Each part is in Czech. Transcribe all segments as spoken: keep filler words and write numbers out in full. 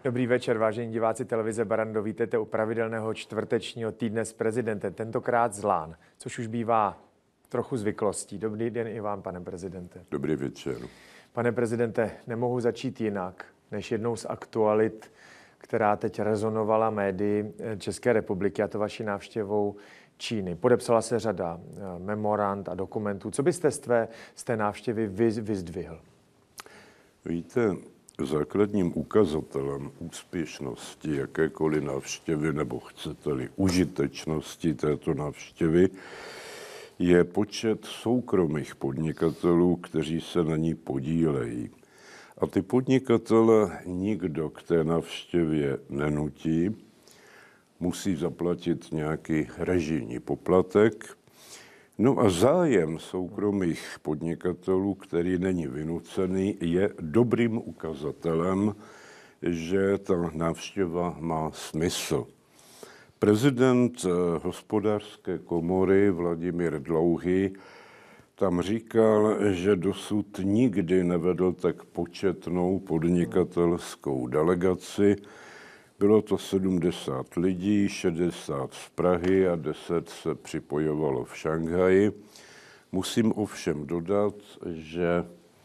Dobrý večer, vážení diváci televize Barrandov. Vítejte u pravidelného čtvrtečního týdne s prezidentem, tentokrát z Lán, což už bývá trochu zvyklostí. Dobrý den i vám, pane prezidente. Dobrý večer. Pane prezidente, nemohu začít jinak, než jednou z aktualit, která teď rezonovala médii České republiky, a to vaší návštěvou Číny. Podepsala se řada memorand a dokumentů. Co byste z té, z té návštěvy vyzdvihl? Víte, základním ukazatelem úspěšnosti jakékoliv návštěvy, nebo chcete-li užitečnosti této návštěvy, je počet soukromých podnikatelů, kteří se na ní podílejí. A ty podnikatele nikdo k té návštěvě nenutí, musí zaplatit nějaký režijní poplatek. No a zájem soukromých podnikatelů, který není vynucený, je dobrým ukazatelem, že ta návštěva má smysl. Prezident hospodářské komory Vladimír Dlouhý tam říkal, že dosud nikdy nevedl tak početnou podnikatelskou delegaci. Bylo to sedmdesát lidí, šedesát z Prahy a deset se připojovalo v Šanghaji. Musím ovšem dodat, že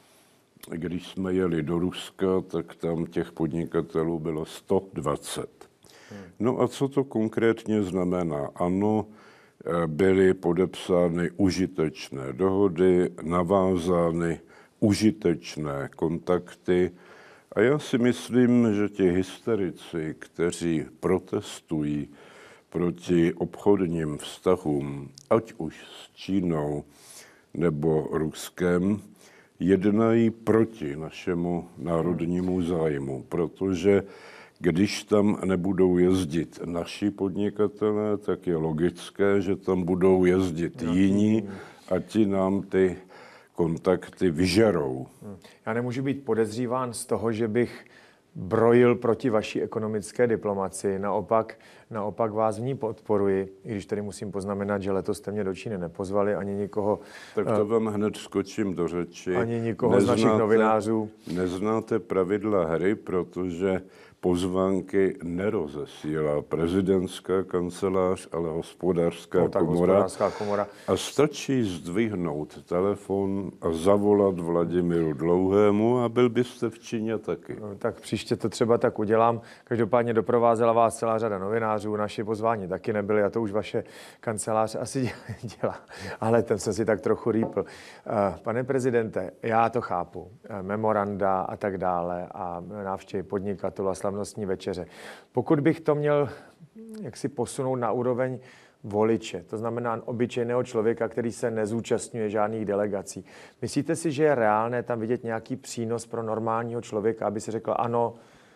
když jsme jeli do Ruska, tak tam těch podnikatelů bylo sto dvacet. No a co to konkrétně znamená? Ano, byly podepsány užitečné dohody, navázány užitečné kontakty. A já si myslím, že ti hysterici, kteří protestují proti obchodním vztahům, ať už s Čínou nebo Ruskem, jednají proti našemu národnímu zájmu, protože když tam nebudou jezdit naši podnikatelé, tak je logické, že tam budou jezdit jiní a ti nám ty kontakty vyžerou. Já nemůžu být podezříván z toho, že bych brojil proti vaší ekonomické diplomaci. Naopak, naopak vás v ní podporuji, i když tady musím poznamenat, že letos jste mě do Číny nepozvali ani nikoho. Tak to vám hned skočím do řeči. Ani nikoho neznáte, z našich novinářů. Neznáte pravidla hry, protože pozvánky nerozesílá prezidentská kancelář, ale hospodářská, no, komora. hospodářská komora. A stačí zdvihnout telefon a zavolat Vladimíru Dlouhému a byl byste v Číně taky. No, tak příště to třeba tak udělám. Každopádně doprovázela vás celá řada novinářů, naši pozvání taky nebyli a to už vaše kancelář asi dělá. Ale ten jsem si tak trochu rýpl. Pane prezidente, já to chápu. Memoranda a tak dále a návštěvy podnikatelů a slavnostní večeře. Pokud bych to měl jaksi posunout na úroveň voliče, to znamená obyčejného člověka, který se nezúčastňuje žádných delegací. Myslíte si, že je reálné tam vidět nějaký přínos pro normálního člověka, aby si řekl, ano,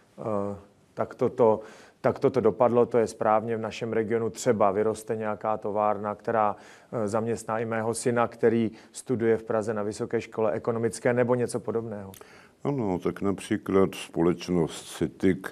tak toto, tak toto dopadlo, to je správně, v našem regionu třeba vyroste nějaká továrna, která zaměstná i mého syna, který studuje v Praze na vysoké škole ekonomické nebo něco podobného? Ano, tak například společnost CITIC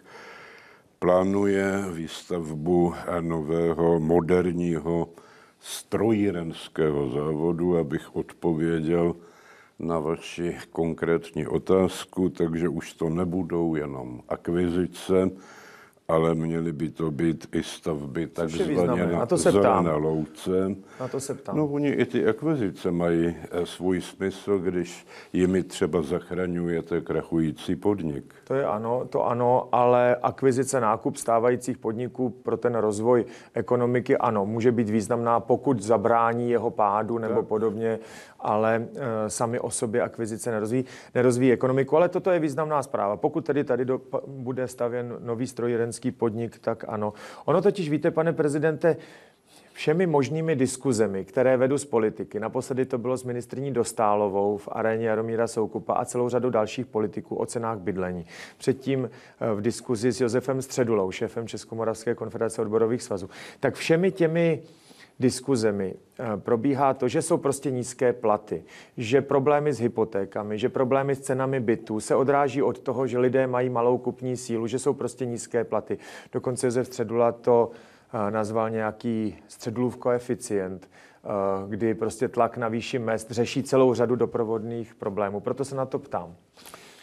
plánuje výstavbu nového moderního strojírenského závodu, abych odpověděl na vaši konkrétní otázku, takže už to nebudou jenom akvizice, ale měly by to být i stavby takzvaně na, na zelené louce. Na to se ptám. No, oni i ty akvizice mají svůj smysl, když jimi třeba zachraňujete krachující podnik. To je ano, to ano, ale akvizice, nákup stávajících podniků pro ten rozvoj ekonomiky, ano, může být významná, pokud zabrání jeho pádu nebo tak podobně, ale e, sami o sobě akvizice nerozvíjí, nerozvíjí ekonomiku, ale toto je významná zpráva. Pokud tedy tady do, bude stavěn nový strojírenský podnik, tak ano. Ono totiž, víte, pane prezidente, všemi možnými diskuzemi, které vedu z politiky, naposledy to bylo s ministryní Dostálovou v aréně Jaromíra Soukupa a celou řadou dalších politiků o cenách bydlení. Předtím v diskuzi s Josefem Středulou, šéfem Českomoravské konfederace odborových svazů. Tak všemi těmi diskuzemi probíhá to, že jsou prostě nízké platy, že problémy s hypotékami, že problémy s cenami bytů se odráží od toho, že lidé mají malou kupní sílu, že jsou prostě nízké platy. Dokonce Josef Středula to nazval nějaký Středulův koeficient, kdy prostě tlak na výši mezd řeší celou řadu doprovodných problémů. Proto se na to ptám.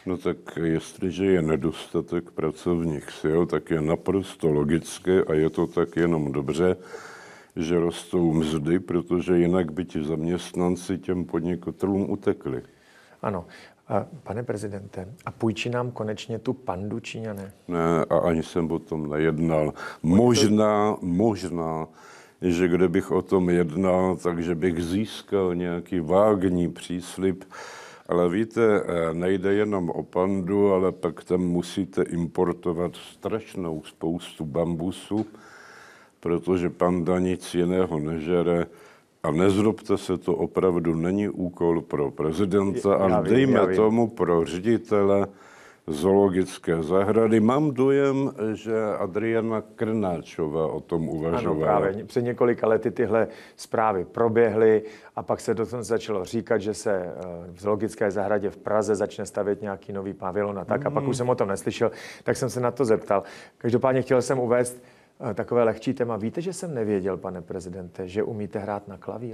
No tak jestliže je nedostatek pracovních sil, tak je naprosto logické a je to tak jenom dobře, že rostou mzdy, protože jinak by ti zaměstnanci těm podnikatelům utekli. Ano. A pane prezidente, a půjčí nám konečně tu pandu Číňané? Ne, a ani jsem o tom nejednal. Možná, možná, že kdybych o tom jednal, takže bych získal nějaký vágní příslib. Ale víte, nejde jenom o pandu, ale pak tam musíte importovat strašnou spoustu bambusu, protože panda nic jiného nežere. A nezlobte se, to opravdu není úkol pro prezidenta, ale dejme tomu pro ředitele zoologické zahrady. Mám dojem, že Adriana Krnáčová o tom uvažovala. Ano, právě. Před několika lety tyhle zprávy proběhly a pak se do toho začalo říkat, že se v zoologické zahradě v Praze začne stavět nějaký nový pavilon a tak. Mm. A pak už jsem o tom neslyšel, tak jsem se na to zeptal. Každopádně chtěl jsem uvést takové lehčí téma. Víte, že jsem nevěděl, pane prezidente, že umíte hrát na klavír?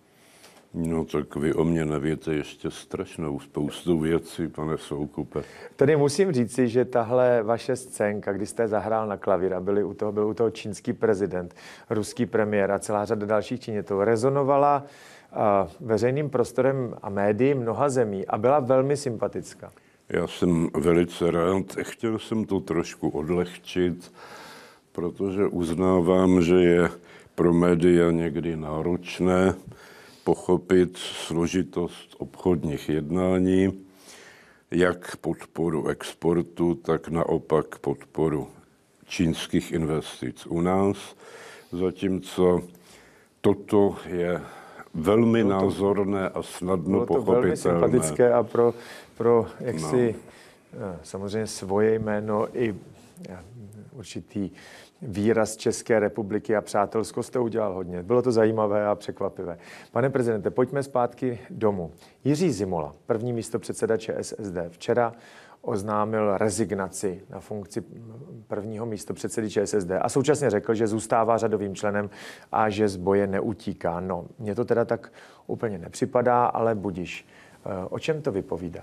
No tak vy o mě nevíte ještě strašnou spoustu věcí, pane Soukupe. Tady musím říci, že tahle vaše scénka, kdy jste zahrál na klavír a byli u toho, byl u toho čínský prezident, ruský premiér a celá řada dalších činitelů, rezonovala uh, veřejným prostorem a médií mnoha zemí a byla velmi sympatická. Já jsem velice rád. Chtěl jsem to trošku odlehčit, protože uznávám, že je pro média někdy náročné pochopit složitost obchodních jednání, jak podporu exportu, tak naopak podporu čínských investic u nás, zatímco toto je velmi bylo to, názorné a snadno bylo pochopitelné. Bylo to velmi sympatické a pro, pro jaksi no. samozřejmě svoje jméno i určitý výraz České republiky a přátelsko jste udělal hodně. Bylo to zajímavé a překvapivé. Pane prezidente, pojďme zpátky domů. Jiří Zimola, první místopředseda ČSSD, včera oznámil rezignaci na funkci prvního místopředsedy ČSSD a současně řekl, že zůstává řadovým členem a že z boje neutíká. No, mně to teda tak úplně nepřipadá, ale budiš. O čem to vypovídá?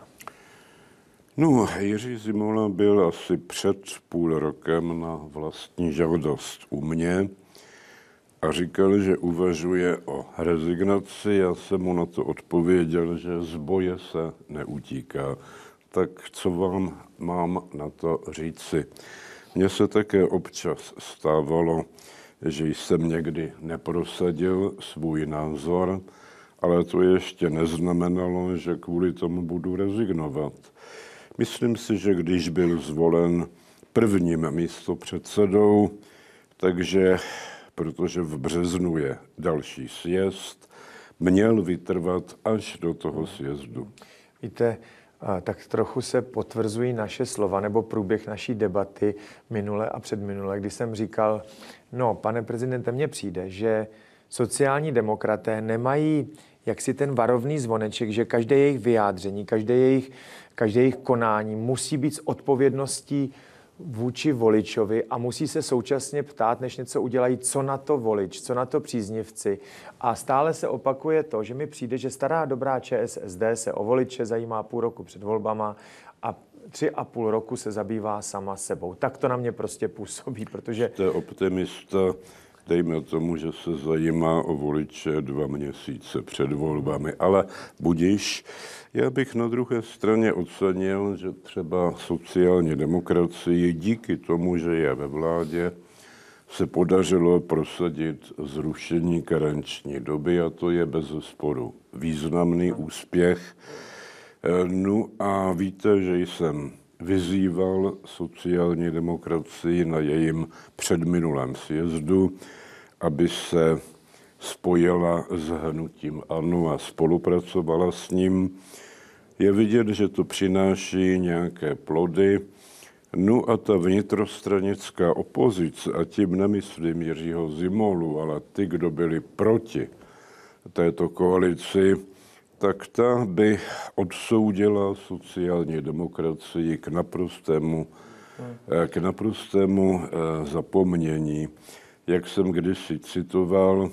No, Jiří Zimola byl asi před půl rokem na vlastní žádost u mě a říkal, že uvažuje o rezignaci. Já jsem mu na to odpověděl, že z boje se neutíká. Tak co vám mám na to říci? Mně se také občas stávalo, že jsem někdy neprosadil svůj názor, ale to ještě neznamenalo, že kvůli tomu budu rezignovat. Myslím si, že když byl zvolen prvním místopředsedou, takže, protože v březnu je další sjezd, měl vytrvat až do toho sjezdu. Víte, tak trochu se potvrzují naše slova nebo průběh naší debaty minule a předminule, kdy jsem říkal, no, pane prezidente, mně přijde, že sociální demokraté nemají jaksi ten varovný zvoneček, že každé jejich vyjádření, každé jejich, každé jejich konání musí být s odpovědností vůči voličovi a musí se současně ptát, než něco udělají, co na to volič, co na to příznivci. A stále se opakuje to, že mi přijde, že stará dobrá ČSSD se o voliče zajímá půl roku před volbama a tři a půl roku se zabývá sama sebou. Tak to na mě prostě působí, protože... Jste optimista, dejme tomu, že se zajímá o voliče dva měsíce před volbami, ale budiš. Já bych na druhé straně ocenil, že třeba sociální demokracii díky tomu, že je ve vládě, se podařilo prosadit zrušení karenční doby a to je bezesporu významný úspěch. No a víte, že jsem vyzýval sociální demokracii na jejím předminulém sjezdu, aby se spojila s hnutím ANO a spolupracovala s ním. Je vidět, že to přináší nějaké plody. No a ta vnitrostranická opozice, a tím nemyslím Jiřího Zimolu, ale ty, kdo byli proti této koalici, tak ta by odsoudila sociální demokracii k naprostému, k naprostému zapomnění. Jak jsem kdysi citoval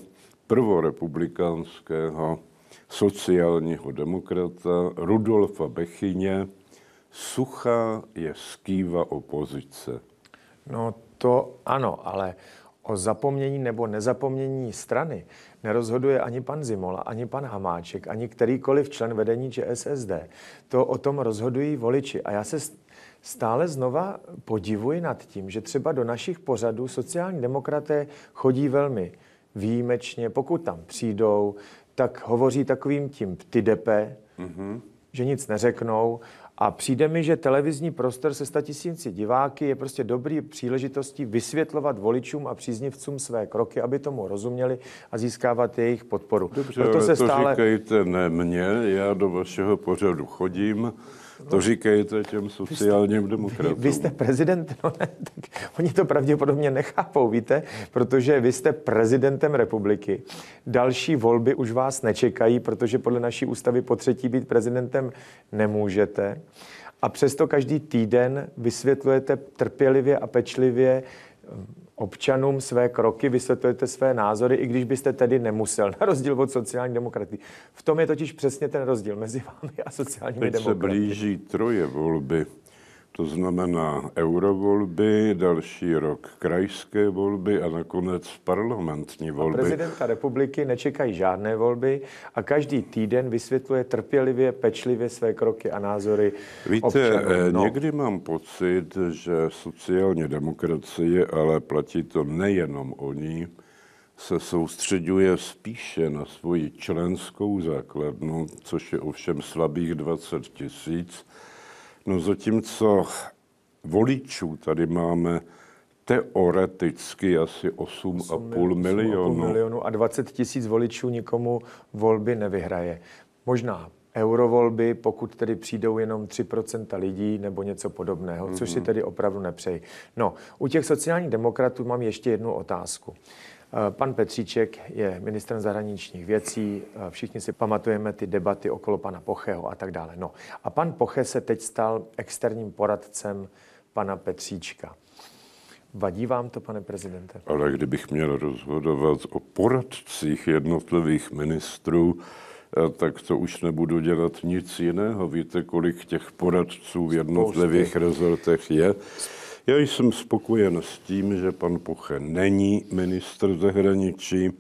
prvorepublikánského sociálního demokrata Rudolfa Bechyně, suchá je skýva opozice. No to ano, ale o zapomnění nebo nezapomnění strany nerozhoduje ani pan Zimola, ani pan Hamáček, ani kterýkoliv člen vedení ČSSD. To o tom rozhodují voliči. A já se stále znova podivuji nad tím, že třeba do našich pořadů sociální demokraté chodí velmi výjimečně. Pokud tam přijdou, tak hovoří takovým tím ptydepe, mm-hmm. že nic neřeknou. A přijde mi, že televizní prostor se statisíci diváky je prostě dobrý příležitostí vysvětlovat voličům a příznivcům své kroky, aby tomu rozuměli a získávat jejich podporu. Dobře, Proto ale se to stále... říkejte ne mně, já do vašeho pořadu chodím, to říkejte těm sociálním vy demokratům. Vy, vy jste prezident, no ne, tak oni to pravděpodobně nechápou, víte, protože vy jste prezidentem republiky. Další volby už vás nečekají, protože podle naší ústavy po třetí být prezidentem nemůžete. A přesto každý týden vysvětlujete trpělivě a pečlivě občanům své kroky, vysvětlujete své názory, i když byste tedy nemusel, na rozdíl od sociální demokraty. V tom je totiž přesně ten rozdíl mezi vámi a sociálními Teď demokraty. Teď se blíží troje volby, to znamená eurovolby, další rok krajské volby a nakonec parlamentní volby. A prezidenta republiky nečekají žádné volby a každý týden vysvětluje trpělivě, pečlivě své kroky a názory Víte, občanů. No. někdy mám pocit, že sociální demokracie, ale platí to nejenom o ní, se soustředuje spíše na svoji členskou základnu, což je ovšem slabých dvacet tisíc. No zatímco voličů tady máme teoreticky asi osm a půl milionu. A dvacet tisíc voličů nikomu volby nevyhraje. Možná eurovolby, pokud tedy přijdou jenom tři procenta lidí nebo něco podobného, mm-hmm. což si tedy opravdu nepřeji. No, u těch sociálních demokratů mám ještě jednu otázku. Pan Petříček je ministrem zahraničních věcí, všichni si pamatujeme ty debaty okolo pana Pocheho a tak dále. No a pan Poche se teď stal externím poradcem pana Petříčka. Vadí vám to, pane prezidente? Ale kdybych měl rozhodovat o poradcích jednotlivých ministrů, tak to už nebudu dělat nic jiného. Víte, kolik těch poradců v jednotlivých rezortech je? Já jsem spokojen s tím, že pan Poche není ministr zahraničí.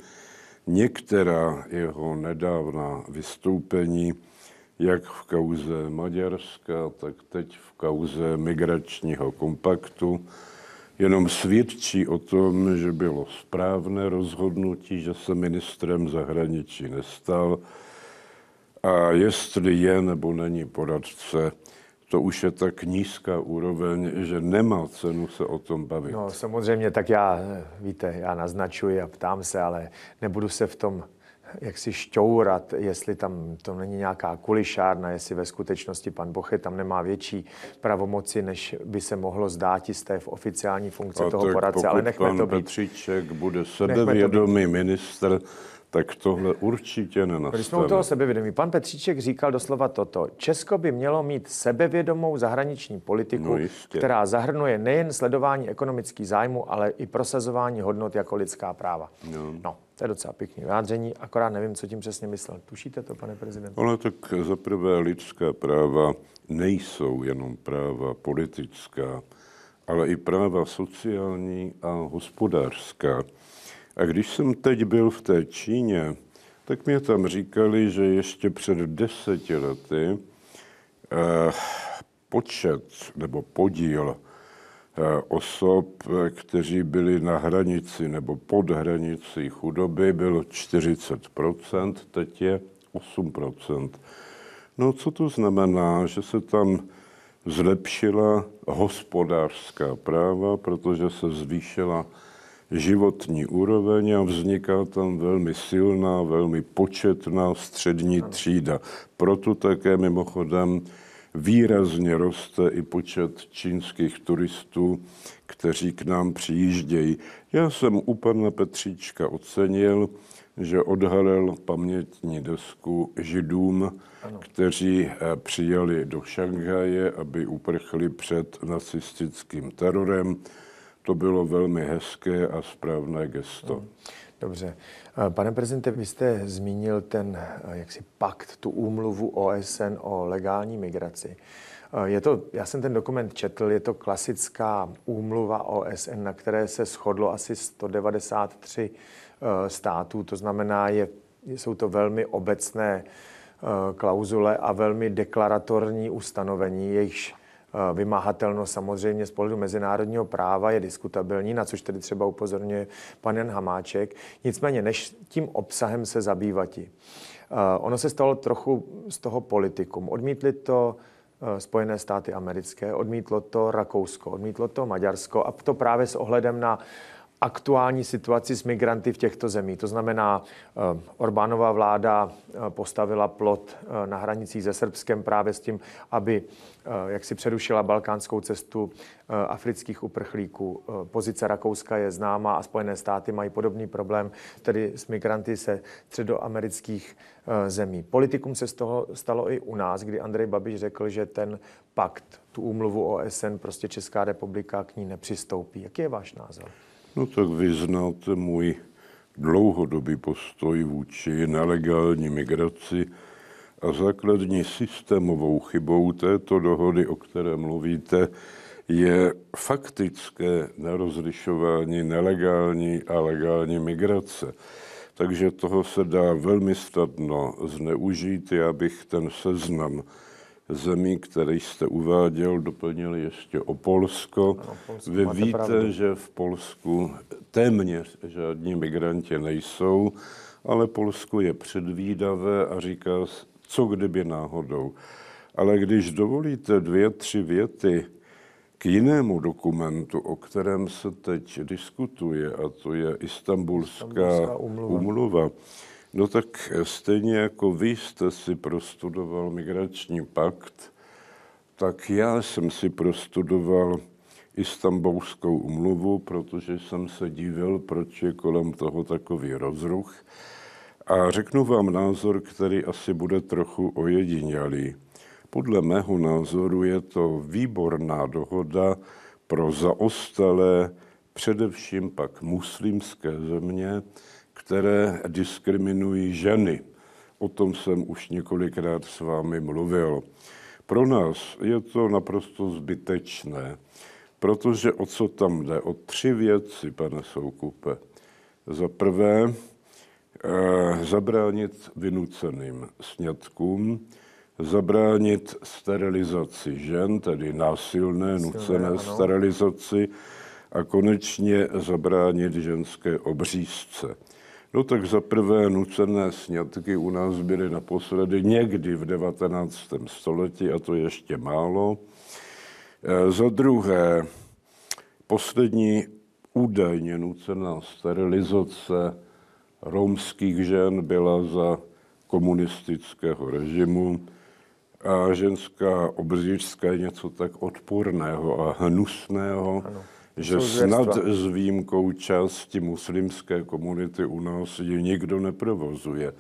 Některá jeho nedávná vystoupení, jak v kauze Maďarska, tak teď v kauze migračního kompaktu, jenom svědčí o tom, že bylo správné rozhodnutí, že se ministrem zahraničí nestal. A jestli je nebo není poradce, to už je tak nízká úroveň, že nemá cenu se o tom bavit. No samozřejmě, tak já, víte, já naznačuji a ptám se, ale nebudu se v tom jak si šťourat, jestli tam to není nějaká kulišárna, jestli ve skutečnosti pan Poche tam nemá větší pravomoci, než by se mohlo zdát z té oficiální funkce a toho poradce, ale nechme to být. Pokud pan Petříček bude sebevědomý ministr, tak tohle určitě nenastane. Když jsme u toho sebevědomí, pan Petříček říkal doslova toto. Česko by mělo mít sebevědomou zahraniční politiku, no která zahrnuje nejen sledování ekonomických zájmů, ale i prosazování hodnot jako lidská práva. No, no to je docela pěkné vyjádření, akorát nevím, co tím přesně myslel. Tušíte to, pane prezidente? Ale tak za prvé lidská práva nejsou jenom práva politická, ale i práva sociální a hospodářská. A když jsem teď byl v té Číně, tak mě tam říkali, že ještě před deseti lety eh, počet nebo podíl eh, osob, kteří byli na hranici nebo pod hranicí chudoby, bylo čtyřicet procent, teď je osm procent. No co to znamená? Že se tam zlepšila hospodářská práva, protože se zvýšila životní úroveň a vzniká tam velmi silná, velmi početná střední třída. Proto také mimochodem výrazně roste i počet čínských turistů, kteří k nám přijíždějí. Já jsem u pana Petříčka ocenil, že odhalil pamětní desku Židům, ano. kteří přijeli do Šanghaje, aby uprchli před nacistickým terorem. To bylo velmi hezké a správné gesto. Dobře. Pane prezidente, vy jste zmínil ten jaksi pakt, tu úmluvu O S N o legální migraci. Je to, já jsem ten dokument četl, je to klasická úmluva O S N, na které se shodlo asi sto devadesát tři států, to znamená, je, jsou to velmi obecné klauzule a velmi deklaratorní ustanovení, jejichž vymahatelnost samozřejmě z pohledu mezinárodního práva je diskutabilní, na což tedy třeba upozorňuje pan Jan Hamáček. Nicméně, než tím obsahem se zabývati. Ono se stalo trochu z toho politikum. Odmítli to Spojené státy americké, odmítlo to Rakousko, odmítlo to Maďarsko a to právě s ohledem na aktuální situaci s migranty v těchto zemích. To znamená, Orbánova vláda postavila plot na hranicích se Srbskem právě s tím, aby jak si přerušila balkánskou cestu afrických uprchlíků. Pozice Rakouska je známá a Spojené státy mají podobný problém, tedy s migranty se středoamerických zemí. Politikum se z toho stalo i u nás, kdy Andrej Babiš řekl, že ten pakt, tu úmluvu O S N, prostě Česká republika k ní nepřistoupí. Jaký je váš názor? No tak vy znáte můj dlouhodobý postoj vůči nelegální migraci a základní systémovou chybou této dohody, o které mluvíte, je faktické nerozlišování nelegální a legální migrace. Takže toho se dá velmi snadno zneužít. Já bych ten seznam zemí, které jste uváděl, doplnil ještě o Polsko. Ano, Polsko Vy máte víte, pravdu. že v Polsku téměř žádní migranti nejsou, ale Polsko je předvídavé a říká, co kdyby náhodou. Ale když dovolíte dvě, tři věty k jinému dokumentu, o kterém se teď diskutuje, a to je Istanbulská, Istanbulská úmluva. úmluva, no tak stejně jako vy jste si prostudoval migrační pakt, tak já jsem si prostudoval Istanbulskou úmluvu, protože jsem se divil, proč je kolem toho takový rozruch. A řeknu vám názor, který asi bude trochu ojedinělý. Podle mého názoru je to výborná dohoda pro zaostalé, především pak muslimské země, které diskriminují ženy. O tom jsem už několikrát s vámi mluvil. Pro nás je to naprosto zbytečné, protože o co tam jde? O tři věci, pane Soukupe. Za prvé, eh, zabránit vynuceným sňatkům, zabránit sterilizaci žen, tedy násilné, nucené ano. sterilizaci, a konečně zabránit ženské obřízce. No tak za prvé nucené sňatky u nás byly naposledy někdy v devatenáctém století, a to ještě málo. E, za druhé, poslední údajně nucená sterilizace romských žen byla za komunistického režimu a ženská obřízka je něco tak odporného a hnusného, ano, že snad s výjimkou části muslimské komunity u nás ji nikdo neprovozuje.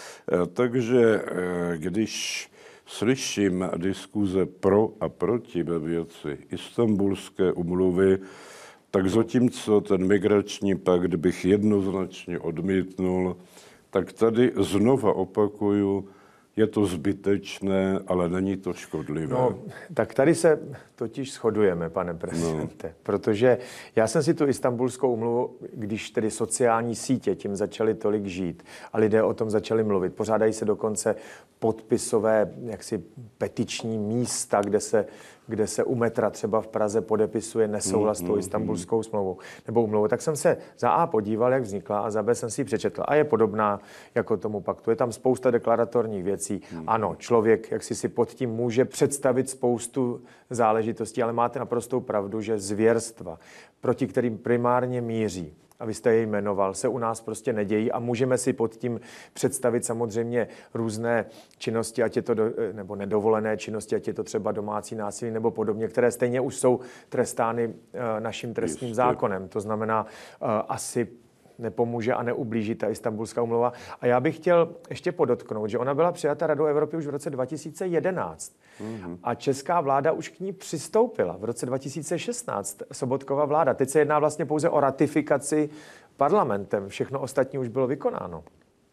Takže když slyším diskuze pro a proti ve věci Istanbulské úmluvy, tak zatímco ten migrační pakt bych jednoznačně odmítnul, tak tady znova opakuju, je to zbytečné, ale není to škodlivé. No, tak tady se totiž shodujeme, pane prezidente, no. Protože já jsem si tu Istanbulskou úmluvu, když tedy sociální sítě tím začaly tolik žít a lidé o tom začali mluvit, pořádají se dokonce podpisové, jaksi petiční místa, kde se, kde se u metra třeba v Praze podepisuje nesouhlas s tou Istanbulskou smlouvou nebo úmluvou, tak jsem se za A podíval, jak vznikla, a za B jsem si ji přečetl. A je podobná jako tomu paktu. Je tam spousta deklaratorních věcí. Hmm. Ano, člověk, jak si si pod tím může představit spoustu záležitostí, ale máte naprostou pravdu, že zvěrstva, proti kterým primárně míří, a vy jste je jmenoval, se u nás prostě nedějí a můžeme si pod tím představit samozřejmě různé činnosti, ať je to do, nebo nedovolené činnosti, ať je to třeba domácí násilí nebo podobně, které stejně už jsou trestány uh, naším trestním Jistě. zákonem. To znamená, uh, asi nepomůže a neublíží ta Istanbulská úmluva. A já bych chtěl ještě podotknout, že ona byla přijata Radou Evropy už v roce dva tisíce jedenáct. Mm-hmm. A česká vláda už k ní přistoupila v roce dva tisíce šestnáct. Sobotkova vláda. Teď se jedná vlastně pouze o ratifikaci parlamentem. Všechno ostatní už bylo vykonáno.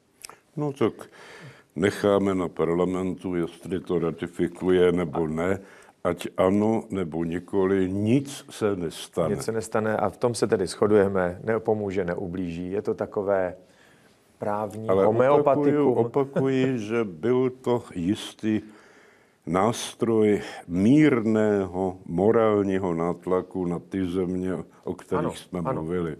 No tak necháme na parlamentu, jestli to ratifikuje nebo ne. ať ano nebo nikoli, nic se nestane. Nic se nestane a v tom se tedy shodujeme, nepomůže, neublíží. Je to takové právní Ale homeopatikum. opakuju, opakuji, že byl to jistý nástroj mírného morálního nátlaku na ty země, o kterých ano, jsme ano. mluvili.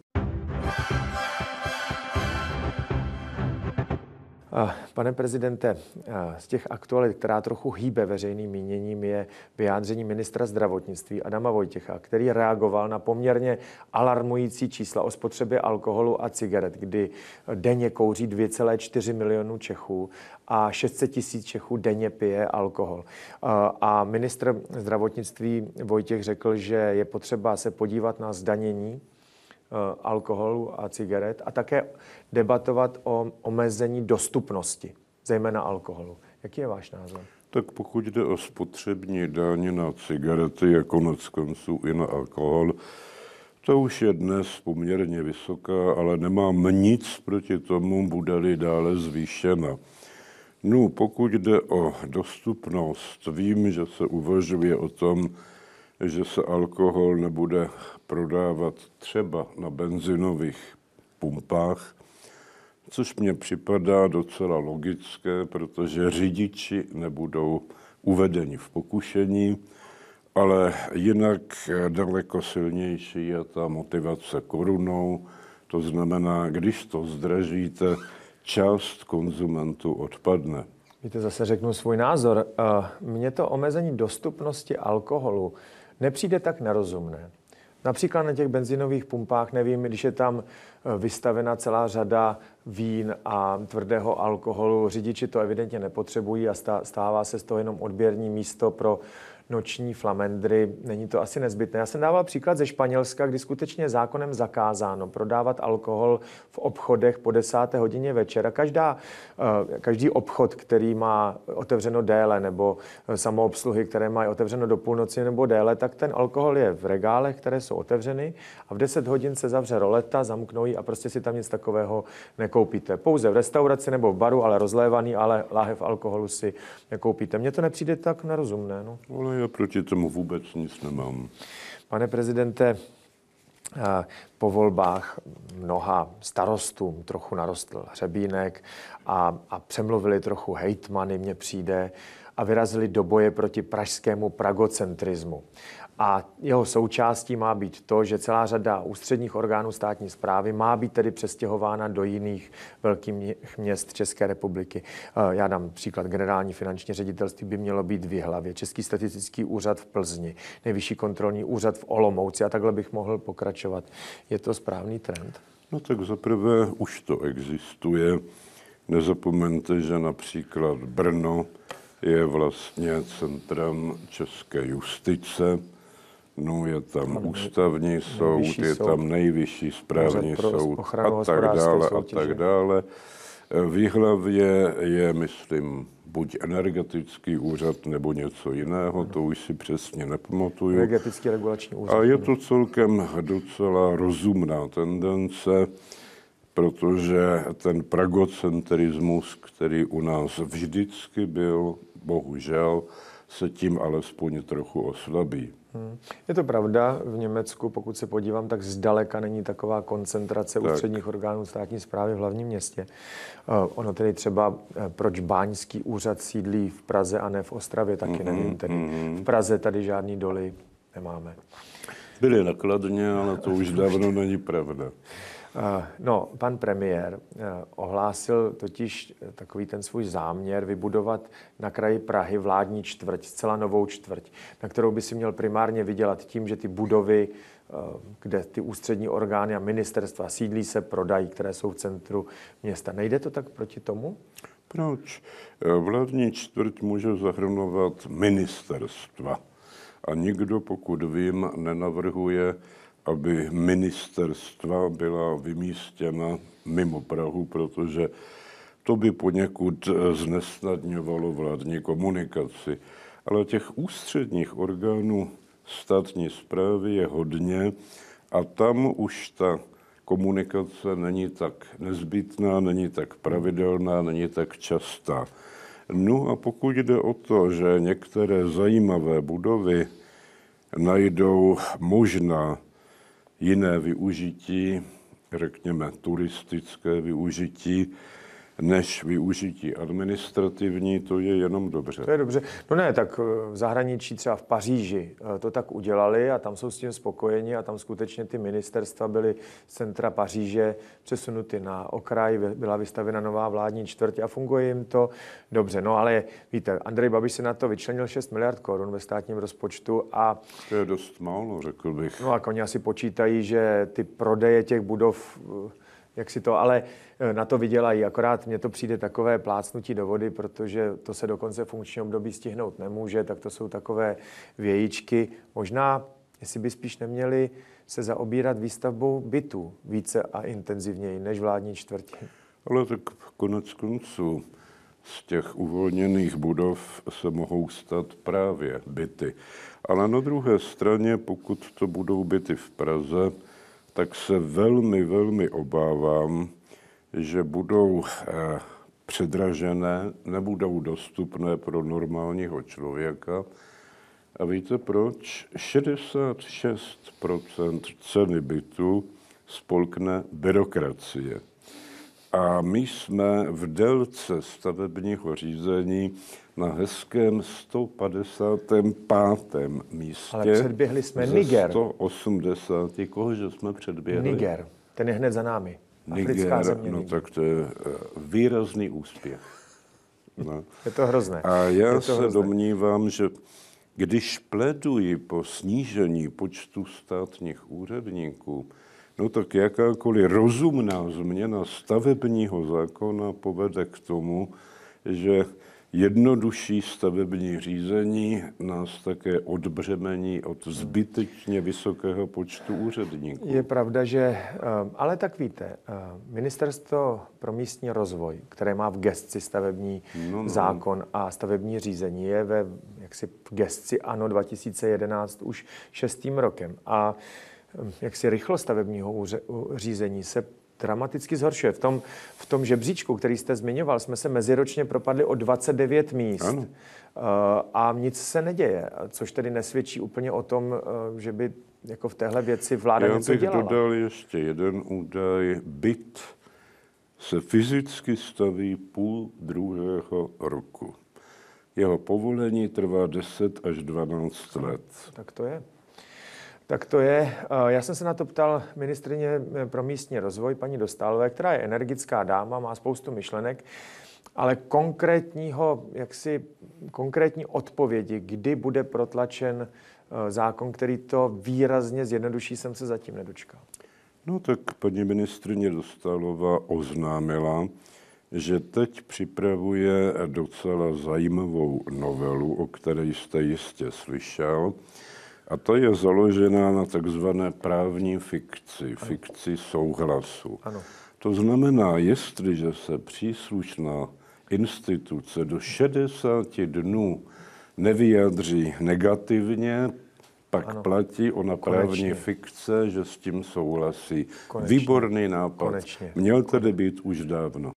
Pane prezidente, z těch aktualit, která trochu hýbe veřejným míněním, je vyjádření ministra zdravotnictví Adama Vojtěcha, který reagoval na poměrně alarmující čísla o spotřebě alkoholu a cigaret, kdy denně kouří dvě celé čtyři milionu Čechů a šest set tisíc Čechů denně pije alkohol. A ministr zdravotnictví Vojtěch řekl, že je potřeba se podívat na zdanění alkoholu a cigaret a také debatovat o omezení dostupnosti, zejména alkoholu. Jaký je váš názor? Tak pokud jde o spotřební daň na cigarety a konec konců i na alkohol, to už je dnes poměrně vysoká, ale nemám nic proti tomu, bude-li dále zvýšena. No, pokud jde o dostupnost, vím, že se uvažuje o tom, že se alkohol nebude prodávat třeba na benzinových pumpách, což mně připadá docela logické, protože řidiči nebudou uvedeni v pokušení, ale jinak daleko silnější je ta motivace korunou. To znamená, když to zdražíte, část konzumentů odpadne. Víte, zase řeknu svůj názor. Mně to omezení dostupnosti alkoholu nepřijde tak nerozumné. Například na těch benzinových pumpách, nevím, když je tam vystavena celá řada vín a tvrdého alkoholu, řidiči to evidentně nepotřebují a stává se z toho jenom odběrní místo pro noční flamendry. Není to asi nezbytné. Já jsem dával příklad ze Španělska, kdy skutečně je zákonem zakázáno prodávat alkohol v obchodech po desáté hodině večera. Každá, každý obchod, který má otevřeno déle, nebo samoobsluhy, které mají otevřeno do půlnoci nebo déle, tak ten alkohol je v regálech, které jsou otevřeny a v deset hodin se zavře roleta, zamknou ji a prostě si tam nic takového nekoupíte. Pouze v restauraci nebo v baru, ale rozlévaný, ale láhev alkoholu si nekoupíte. Mně to nepřijde tak nerozumné. No. Ale já proti tomu vůbec nic nemám. Pane prezidente, po volbách mnoha starostům trochu narostl hřebínek a, a přemluvili trochu hejtmany, mně přijde, a vyrazili do boje proti pražskému pragocentrismu. A jeho součástí má být to, že celá řada ústředních orgánů státní správy má být tedy přestěhována do jiných velkých měst České republiky. Já dám příklad. Generální finanční ředitelství by mělo být v Jihlavě, Český statistický úřad v Plzni, Nejvyšší kontrolní úřad v Olomouci a takhle bych mohl pokračovat. Je to správný trend? No tak zaprvé už to existuje. Nezapomeňte, že například Brno je vlastně centrem české justice. No, je tam Tam ústavní soud, je soud, tam nejvyšší správní soud a tak dále a tak dále. V Jihlavě je, myslím, buď energetický úřad nebo něco jiného, to už si přesně nepamatuju. Energetický regulační úřad. A je to celkem docela rozumná tendence, protože ten pragocentrismus, který u nás vždycky byl, bohužel, se tím alespoň trochu oslabí. Hmm. Je to pravda, v Německu, pokud se podívám, tak zdaleka není taková koncentrace tak. ústředních orgánů státní správy v hlavním městě. Uh, ono tedy třeba, uh, proč báňský úřad sídlí v Praze a ne v Ostravě, taky mm-hmm, nevím. Tedy. Mm-hmm. V Praze tady žádný doly nemáme. Byly nakladně, ale to už dávno není pravda. No, pan premiér ohlásil totiž takový ten svůj záměr vybudovat na kraji Prahy vládní čtvrť, zcela novou čtvrť, na kterou by si měl primárně vydělat tím, že ty budovy, kde ty ústřední orgány a ministerstva sídlí, se prodají, které jsou v centru města. Nejde to tak proti tomu? Proč? Vládní čtvrť může zahrnovat ministerstva. A nikdo, pokud vím, nenavrhuje, aby ministerstva byla vymístěna mimo Prahu, protože to by poněkud znesnadňovalo vládní komunikaci. Ale těch ústředních orgánů státní správy je hodně a tam už ta komunikace není tak nezbytná, není tak pravidelná, není tak častá. No a pokud jde o to, že některé zajímavé budovy najdou možná jiné využití, řekněme turistické využití, než využití administrativní, to je jenom dobře. To je dobře. No ne, tak v zahraničí, třeba v Paříži, to tak udělali a tam jsou s tím spokojeni a tam skutečně ty ministerstva byly z centra Paříže přesunuty na okraj, byla vystavena nová vládní čtvrť a funguje jim to dobře. No ale víte, Andrej Babiš se na to vyčlenil šest miliard korun ve státním rozpočtu a... To je dost málo, řekl bych. No a oni asi počítají, že ty prodeje těch budov... jak si to, ale na to vydělají. Akorát mně to přijde takové plácnutí do vody, protože to se do konce funkčního období stihnout nemůže, tak to jsou takové vějíčky. Možná, jestli by spíš neměli se zaobírat výstavbou bytů více a intenzivněji než vládní čtvrti. Ale tak konec konců z těch uvolněných budov se mohou stát právě byty. Ale na druhé straně, pokud to budou byty v Praze, tak se velmi, velmi obávám, že budou eh, předražené, nebudou dostupné pro normálního člověka. A víte proč? šedesát šest procent ceny bytu spolkne byrokracie. A my jsme v délce stavebního řízení na hezkém sto padesátém pátém místě. Ale předběhli jsme Niger. sto osmdesát. Kohože jsme předběhli? Niger. Ten je hned za námi. Niger, země, no Niger. Tak to je výrazný úspěch. No. Je to hrozné. A já to se hrozné. domnívám, že když pléduji po snížení počtu státních úředníků, no tak jakákoliv rozumná změna stavebního zákona povede k tomu, že jednodušší stavební řízení nás také odbřemení od zbytečně vysokého počtu úředníků. Je pravda, že, ale tak víte, Ministerstvo pro místní rozvoj, které má v gesci stavební no, no. zákon a stavební řízení, je ve jaksi v gesci ANO dva tisíce jedenáct už šestým rokem. A jaksi rychlost stavebního řízení se dramaticky zhoršuje. V tom, v tom žebříčku, který jste zmiňoval, jsme se meziročně propadli o dvacet devět míst. Ano. A nic se neděje, což tedy nesvědčí úplně o tom, že by jako v téhle věci vláda Já něco dělala. Já bych dodal ještě jeden údaj. Byt se fyzicky staví půl druhého roku. Jeho povolení trvá deset až dvanáct let. Tak to je. Tak to je. Já jsem se na to ptal ministryně pro místní rozvoj, paní Dostálové, která je energická dáma, má spoustu myšlenek, ale konkrétního, jaksi, konkrétní odpovědi, kdy bude protlačen zákon, který to výrazně zjednoduší, jsem se zatím nedočkal. No tak paní ministryně Dostálová oznámila, že teď připravuje docela zajímavou novelu, o které jste jistě slyšel. A to je založená na takzvané právní fikci, ano. fikci souhlasu. Ano. To znamená, jestliže se příslušná instituce do šedesáti dnů nevyjadří negativně, pak ano. platí ona právní Konečně. fikce, že s tím souhlasí. Konečně. Výborný nápad. Konečně. Měl tedy být už dávno.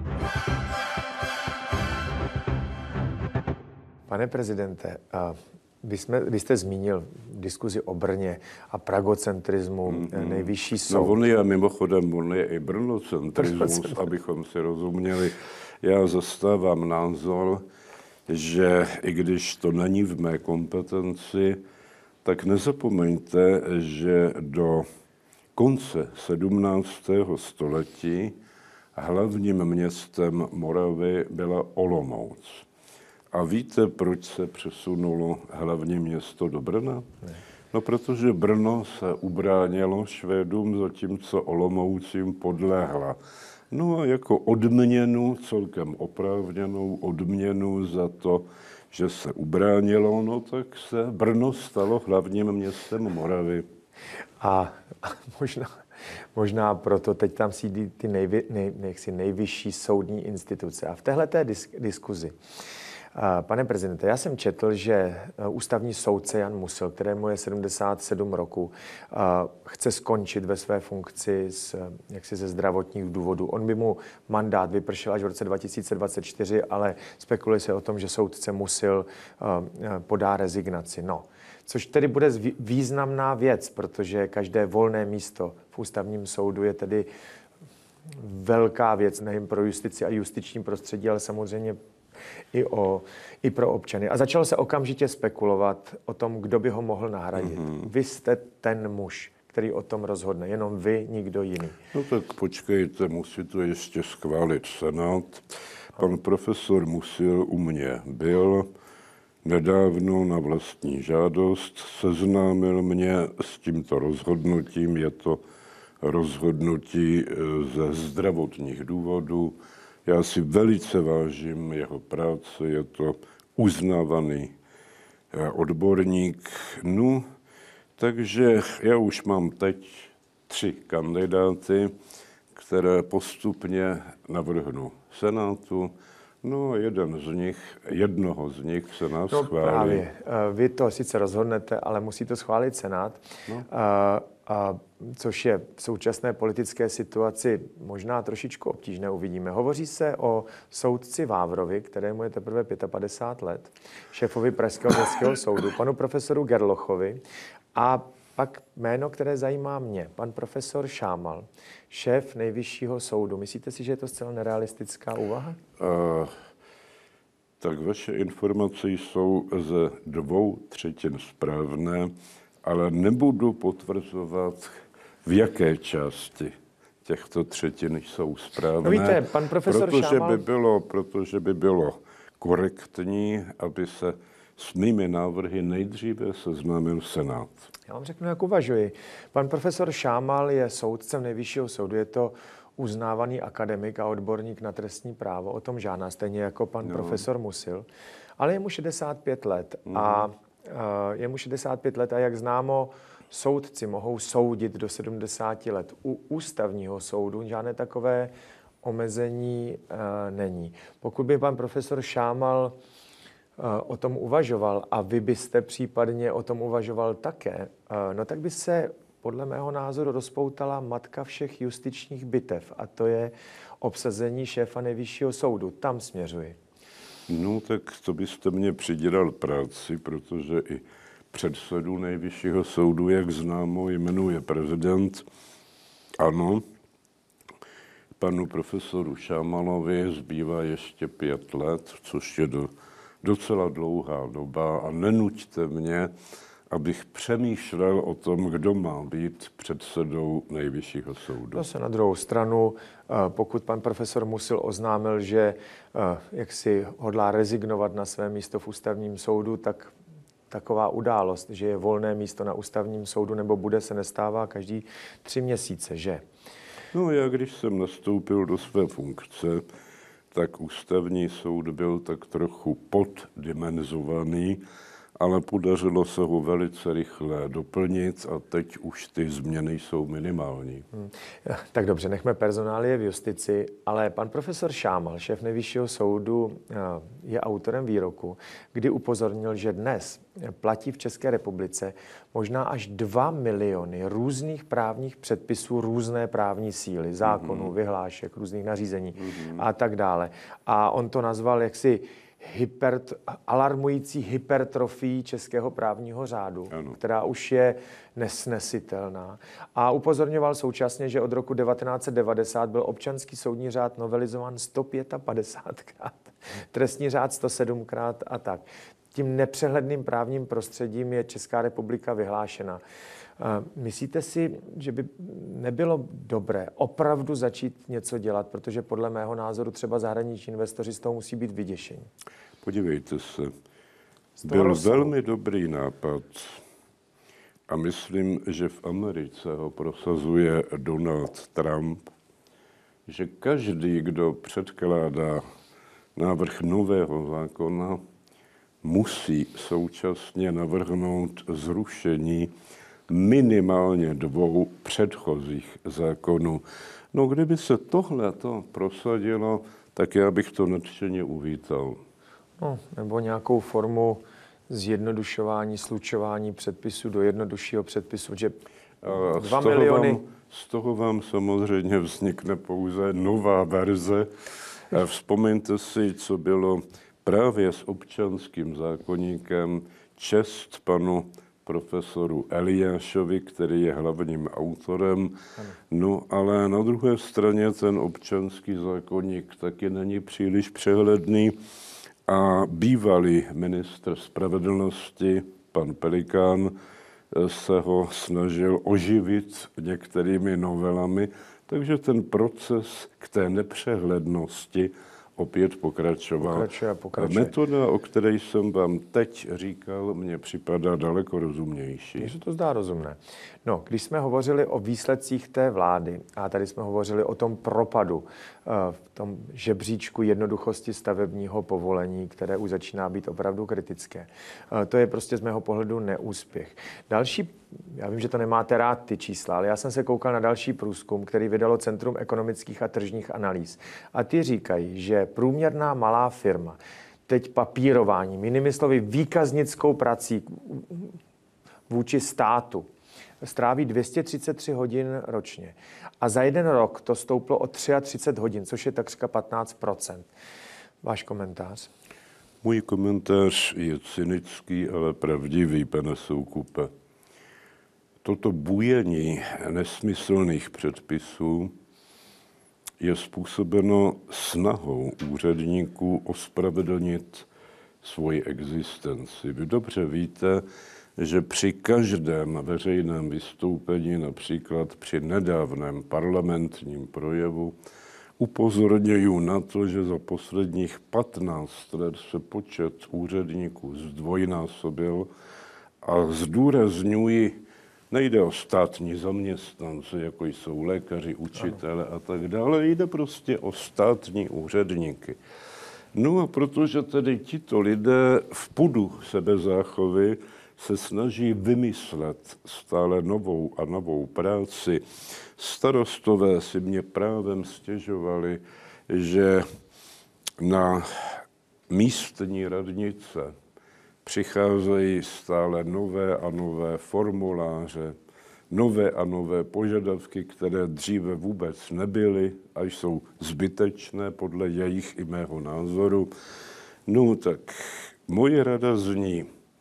Pane prezidente, Vy, jsme, vy jste zmínil diskuzi o Brně a pragocentrismu, mm-hmm. nejvyšší soud. No on je mimochodem, on je i brnocentrismus, abychom si rozuměli. Já zastávám názor, že i když to není v mé kompetenci, tak nezapomeňte, že do konce sedmnáctého století hlavním městem Moravy byla Olomouc. A víte, proč se přesunulo hlavní město do Brna? Ne. No, protože Brno se ubránilo Švédům, zatímco Olomouc jim podlehla. No a jako odměnu, celkem oprávněnou odměnu za to, že se ubránilo, no tak se Brno stalo hlavním městem Moravy. A, a možná, možná proto teď tam sídlí ty nejvy, nej, nej, nejvyšší soudní instituce. A v téhleté disk, diskuzi Pane prezidente, já jsem četl, že ústavní soudce Jan Musil, kterému je sedmdesát sedm roku, chce skončit ve své funkci z, jaksi ze zdravotních důvodů. On by mu mandát vypršel až v roce dva tisíce dvacet čtyři, ale spekuluje se o tom, že soudce Musil podá rezignaci. No, což tedy bude významná věc, protože každé volné místo v ústavním soudu je tedy velká věc nejen pro justici a justiční prostředí, ale samozřejmě i, o, i pro občany. A začalo se okamžitě spekulovat o tom, kdo by ho mohl nahradit. Mm-hmm. Vy jste ten muž, který o tom rozhodne. Jenom vy, nikdo jiný. No tak počkejte, musí to ještě schválit Senát. Pan profesor Musil u mě byl nedávno na vlastní žádost, seznámil mě s tímto rozhodnutím. Je to rozhodnutí ze zdravotních důvodů. Já si velice vážím jeho práce, je to uznávaný odborník. No, takže já už mám teď tři kandidáty, které postupně navrhnu Senátu. No, jeden z nich, jednoho z nich se nás no, schválí. Právě. Vy to sice rozhodnete, ale musí to schválit Senát. No. A, a, což je v současné politické situaci možná trošičku obtížné, uvidíme. Hovoří se o soudci Vávrovi, kterému je teprve padesát pět let, šéfovi Pražského městského soudu, panu profesoru Gerlochovi a pak jméno, které zajímá mě, pan profesor Šámal, šéf Nejvyššího soudu. Myslíte si, že je to zcela nerealistická úvaha? Uh, tak vaše informace jsou ze dvou třetin správné, ale nebudu potvrzovat, v jaké části těchto třetin jsou správné. No víte, pan profesor protože Šámal... by bylo, protože by bylo korektní, aby se s mými návrhy nejdříve seznámil Senát. Já vám řeknu, jak uvažuji. Pan profesor Šámal je soudcem Nejvyššího soudu. Je to uznávaný akademik a odborník na trestní právo. O tom žádná, stejně jako pan no. profesor Musil. Ale je mu šedesát pět let. Mm. A je mu šedesát pět let a jak známo, soudci mohou soudit do sedmdesáti let. U ústavního soudu žádné takové omezení uh, není. Pokud by pan profesor Šámal uh, o tom uvažoval a vy byste případně o tom uvažoval také, uh, no tak by se podle mého názoru rozpoutala matka všech justičních bitev a to je obsazení šéfa Nejvyššího soudu. Tam směřuji. No tak to byste mě přidělal práci, protože i předsedu Nejvyššího soudu, jak známo, jmenuje prezident. Ano, panu profesoru Šámalovi zbývá ještě pět let, což je do, docela dlouhá doba a nenuďte mě, abych přemýšlel o tom, kdo má být předsedou Nejvyššího soudu. Zase na druhou stranu, pokud pan profesor Musil oznámil, že jak si hodlá rezignovat na své místo v ústavním soudu, tak taková událost, že je volné místo na ústavním soudu nebo bude, se nestává každý tři měsíce, že? No já, když jsem nastoupil do své funkce, tak ústavní soud byl tak trochu poddimenzovaný, ale podařilo se ho velice rychle doplnit a teď už ty změny jsou minimální. Hmm. Tak dobře, nechme personálie v justici, ale pan profesor Šámal, šéf Nejvyššího soudu, je autorem výroku, kdy upozornil, že dnes platí v České republice možná až dva miliony různých právních předpisů, různé právní síly, zákonů, mm-hmm. vyhlášek, různých nařízení mm-hmm. a tak dále. A on to nazval jaksi Hyper, alarmující hypertrofii českého právního řádu, ano. která už je nesnesitelná. A upozorňoval současně, že od roku devatenáct set devadesát byl občanský soudní řád novelizován sto padesátkrát, trestní řád sto sedmkrát a tak. Tím nepřehledným právním prostředím je Česká republika vyhlášena. Myslíte si, že by nebylo dobré opravdu začít něco dělat, protože podle mého názoru třeba zahraniční investoři z toho musí být vyděšení? Podívejte se, byl rozsahu. velmi dobrý nápad a myslím, že v Americe ho prosazuje Donald Trump, že každý, kdo předkládá návrh nového zákona, musí současně navrhnout zrušení minimálně dvou předchozích zákonů. No, kdyby se tohle to prosadilo, tak já bych to nadšeně uvítal. No, nebo nějakou formu zjednodušování, slučování předpisů do jednoduššího předpisu, že dva miliony... Vám, z toho vám samozřejmě vznikne pouze nová verze. Vzpomeňte si, co bylo právě s občanským zákoníkem, čest panu profesoru Eliášovi, který je hlavním autorem. Ano. No, ale na druhé straně ten občanský zákoník taky není příliš přehledný a bývalý ministr spravedlnosti, pan Pelikán, se ho snažil oživit některými novelami, takže ten proces k té nepřehlednosti opět pokračoval. Pokračuje, pokračuje. Metoda, o které jsem vám teď říkal, mně připadá daleko rozumnější. Mně se to zdá rozumné. No, když jsme hovořili o výsledcích té vlády, a tady jsme hovořili o tom propadu v tom žebříčku jednoduchosti stavebního povolení, které už začíná být opravdu kritické. To je prostě z mého pohledu neúspěch. Další, já vím, že to nemáte rád ty čísla, ale já jsem se koukal na další průzkum, který vydalo Centrum ekonomických a tržních analýz. A ty říkají, že průměrná malá firma teď papírováním, jinými slovy výkaznickou prací vůči státu, stráví dvě stě třicet tři hodin ročně. A za jeden rok to stouplo o třicet tři hodin, což je takřka patnáct procent. Váš komentář? Můj komentář je cynický, ale pravdivý, pane Soukupe. Toto bujení nesmyslných předpisů je způsobeno snahou úředníků ospravedlnit svoji existenci. Vy dobře víte, že při každém veřejném vystoupení, například při nedávném parlamentním projevu, upozorňuji na to, že za posledních patnáct let se počet úředníků zdvojnásobil a zdůrazňuji, nejde o státní zaměstnance, jako jsou lékaři, učitele a tak dále, jde prostě o státní úředníky. No a protože tedy tito lidé v pudu sebezáchovy se snaží vymyslet stále novou a novou práci. Starostové si mě právem stěžovali, že na místní radnice přicházejí stále nové a nové formuláře, nové a nové požadavky, které dříve vůbec nebyly a jsou zbytečné podle jejich i mého názoru. No tak moje rada zní,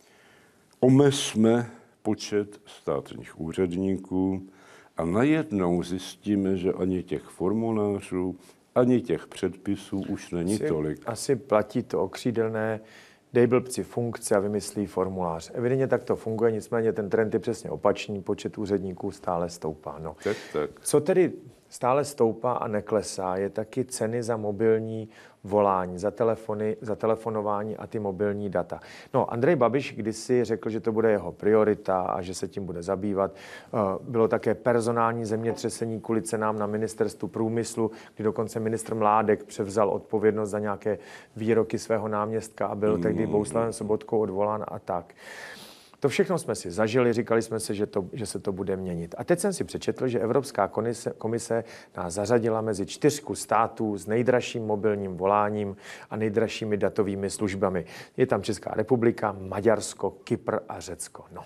omezme počet státních úředníků a najednou zjistíme, že ani těch formulářů, ani těch předpisů už není asi, tolik. Asi platí to okřídelné, dej blbci funkce a vymyslí formulář. Evidentně tak to funguje, nicméně ten trend je přesně opačný, počet úředníků stále stoupá. No. Tak, tak. Co tedy stále stoupá a neklesá, je taky ceny za mobilní volání, za telefony, za telefonování a ty mobilní data. No, Andrej Babiš kdysi řekl, že to bude jeho priorita a že se tím bude zabývat. Bylo také personální zemětřesení kvůli cenám na ministerstvu průmyslu, kdy dokonce ministr Mládek převzal odpovědnost za nějaké výroky svého náměstka a byl mm. tehdy Bohuslavem Sobotkou odvolán a tak. To všechno jsme si zažili, říkali jsme si, že, to, že se to bude měnit. A teď jsem si přečetl, že Evropská komise, komise nás zařadila mezi čtyřku států s nejdražším mobilním voláním a nejdražšími datovými službami. Je tam Česká republika, Maďarsko, Kypr a Řecko. No.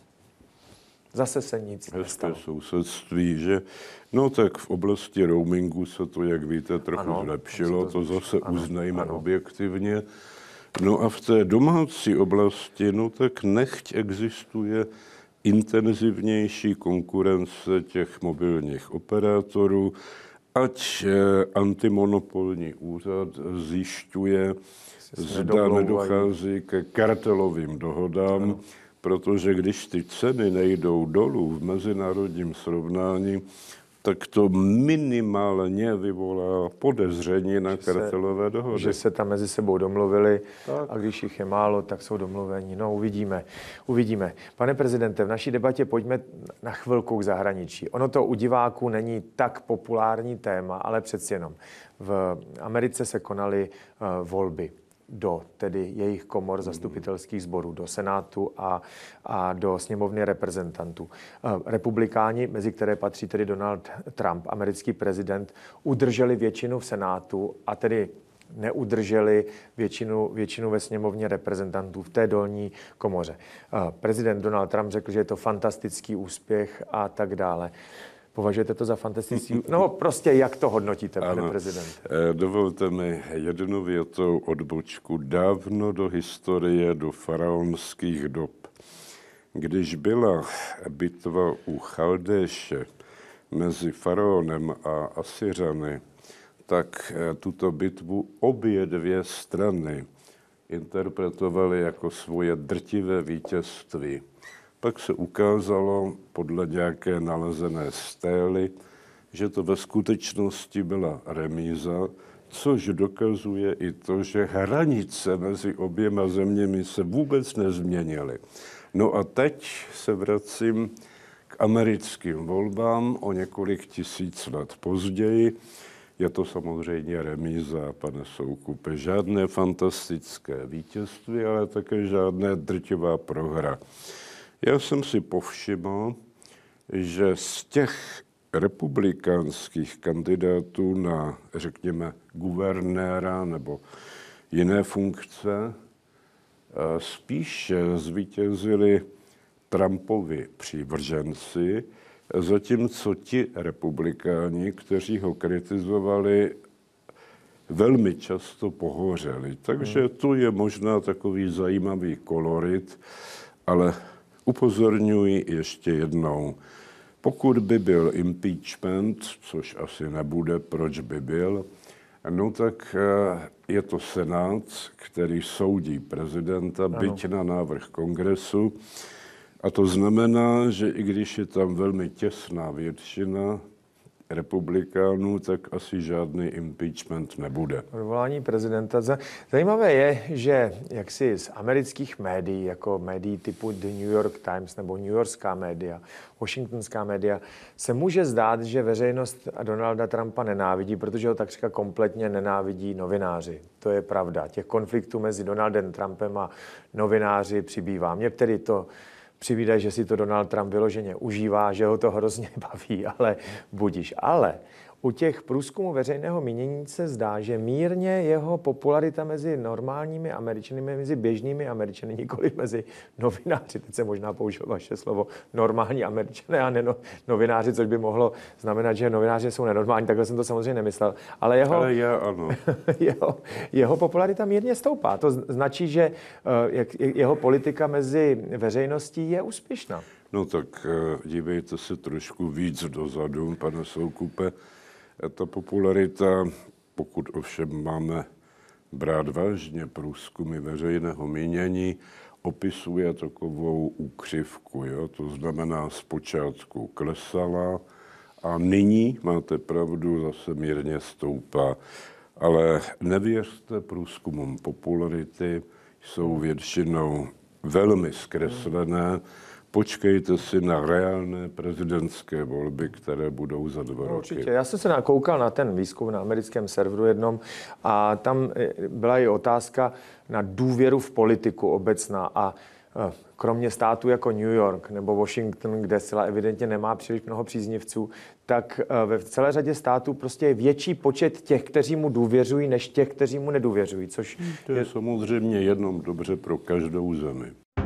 Zase se nic nestalo. Hezké sousedství, že? No tak v oblasti roamingu se to, jak víte, trochu ano, zlepšilo. To, to zase ano, uznejme ano. objektivně. No a v té domácí oblasti, no tak nechť existuje intenzivnější konkurence těch mobilních operátorů, ať antimonopolní úřad zjišťuje, zda nedochází ke kartelovým dohodám, ano. Protože když ty ceny nejdou dolů v mezinárodním srovnání, tak to minimálně vyvolá podezření na kartelové dohody. Že se tam mezi sebou domluvili tak. A když jich je málo, tak jsou domluveni. No, uvidíme. Uvidíme. Pane prezidente, v naší debatě pojďme na chvilku k zahraničí. Ono to u diváků není tak populární téma, ale přeci jenom. V Americe se konaly uh, volby do tedy jejich komor zastupitelských sborů, do Senátu a, a do sněmovny reprezentantů. Republikáni, mezi které patří tedy Donald Trump, americký prezident, udrželi většinu v Senátu a tedy neudrželi většinu, většinu ve sněmovně reprezentantů v té dolní komoře. Prezident Donald Trump řekl, že je to fantastický úspěch a tak dále. Považujete to za fantastický? No prostě jak to hodnotíte, pane ano. prezident? Dovolte mi jednu větou odbočku. Dávno do historie, do faraonských dob, když byla bitva u Chaldéše mezi faraonem a Asyřany, tak tuto bitvu obě dvě strany interpretovaly jako svoje drtivé vítězství. Pak se ukázalo podle nějaké nalezené stély, že to ve skutečnosti byla remíza, což dokazuje i to, že hranice mezi oběma zeměmi se vůbec nezměnily. No a teď se vracím k americkým volbám o několik tisíc let později. Je to samozřejmě remíza, pane Soukupe, žádné fantastické vítězství, ale také žádné drtivá prohra. Já jsem si povšiml, že z těch republikánských kandidátů na, řekněme, guvernéra nebo jiné funkce spíše zvítězili Trumpovi přívrženci, zatímco ti republikáni, kteří ho kritizovali, velmi často pohořeli. Takže to je možná takový zajímavý kolorit, ale upozorňuji ještě jednou. Pokud by byl impeachment, což asi nebude, proč by byl, no tak je to Senát, který soudí prezidenta, ano. byť na návrh kongresu. A to znamená, že i když je tam velmi těsná většina republikánů, tak asi žádný impeachment nebude. Odvolání prezidenta. Zajímavé je, že jaksi z amerických médií, jako médií typu The New York Times nebo New Yorkská média, washingtonská média, se může zdát, že veřejnost Donalda Trumpa nenávidí, protože ho takřka kompletně nenávidí novináři. To je pravda. Těch konfliktů mezi Donaldem Trumpem a novináři přibývá. Mně tedy to přivídají, že si to Donald Trump vyloženě užívá, že ho to hrozně baví, ale budiš. Ale u těch průzkumů veřejného mínění se zdá, že mírně jeho popularita mezi normálními Američany, mezi běžnými Američany, nikoli mezi novináři, teď se možná použil vaše slovo, normální Američané a ne no, novináři, což by mohlo znamenat, že novináři jsou nenormální, takhle jsem to samozřejmě nemyslel. Ale jeho, ale já ano. jeho, jeho popularita mírně stoupá. To značí, že jak, jeho politika mezi veřejností je úspěšná. No tak dívejte se trošku víc dozadu, pane Soukupe. Ta popularita, pokud ovšem máme brát vážně průzkumy veřejného mínění, opisuje takovou úkřivku. Jo? To znamená, zpočátku klesala a nyní, máte pravdu, zase mírně stoupá. Ale nevěřte průzkumům popularity, jsou většinou velmi zkreslené. Počkejte si na reálné prezidentské volby, které budou za dva roky. Určitě. Já jsem se nakoukal na ten výzkum na americkém serveru jednom a tam byla i otázka na důvěru v politiku obecná a kromě států jako New York nebo Washington, kde zcela evidentně nemá příliš mnoho příznivců, tak ve celé řadě států prostě je větší počet těch, kteří mu důvěřují, než těch, kteří mu nedůvěřují. Což to je, je samozřejmě jednom dobře pro každou zemi.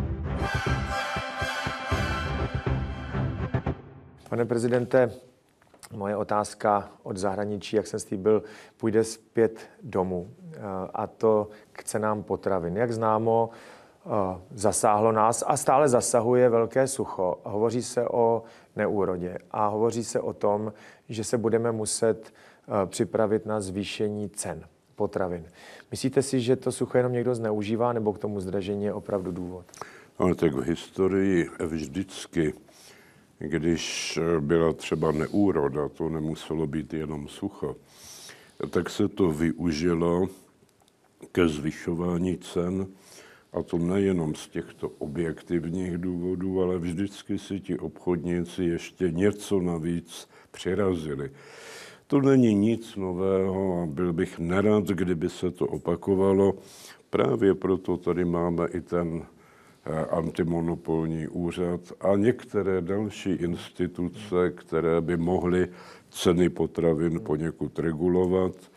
Pane prezidente, moje otázka od zahraničí, jak jsem slíbil, půjde zpět domů. A to k cenám potravin. Jak známo, zasáhlo nás a stále zasahuje velké sucho. Hovoří se o neúrodě a hovoří se o tom, že se budeme muset připravit na zvýšení cen potravin. Myslíte si, že to sucho jenom někdo zneužívá, nebo k tomu zdražení je opravdu důvod? Ale tak v historii vždycky, když byla třeba neúroda, to nemuselo být jenom sucho, tak se to využilo ke zvyšování cen, a to nejenom z těchto objektivních důvodů, ale vždycky si ti obchodníci ještě něco navíc přirazili. To není nic nového a byl bych nerad, kdyby se to opakovalo. Právě proto tady máme i ten antimonopolní úřad a některé další instituce, které by mohly ceny potravin poněkud regulovat.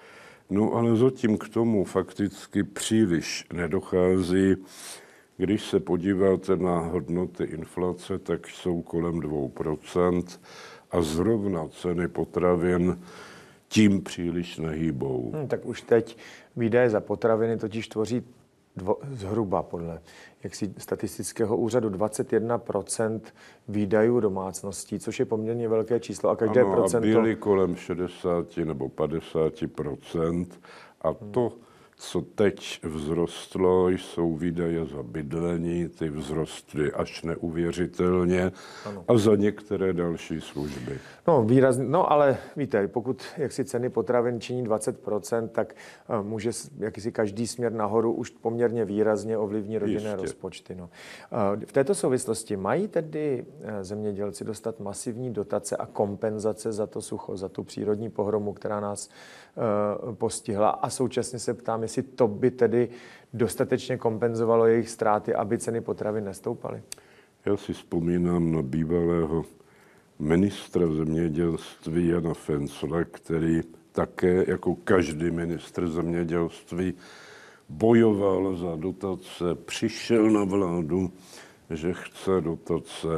No ale zatím k tomu fakticky příliš nedochází. Když se podíváte na hodnoty inflace, tak jsou kolem dvou procent a zrovna ceny potravin tím příliš nehýbou. Hmm, tak už teď výdaje za potraviny totiž tvoří dvo, zhruba podle jaksi statistického úřadu dvacet jedna procent výdajů domácností, což je poměrně velké číslo. A každé ano, procento... a byly kolem šedesát nebo padesát procent a to, co teď vzrostlo, jsou výdaje za bydlení, ty vzrostly až neuvěřitelně ano. A za některé další služby. No, výrazně, no ale víte, pokud jaksi ceny potravin činí dvacet procent, tak uh, může jakýsi každý směr nahoru už poměrně výrazně ovlivní rodinné Jistě. rozpočty. No. Uh, v této souvislosti mají tedy uh, zemědělci dostat masivní dotace a kompenzace za to sucho, za tu přírodní pohromu, která nás uh, postihla a současně se ptám, jestli to by tedy dostatečně kompenzovalo jejich ztráty, aby ceny potravin nestoupaly? Já si vzpomínám na bývalého ministra zemědělství Jana Fencla, který také jako každý ministr zemědělství bojoval za dotace, přišel na vládu, že chce dotace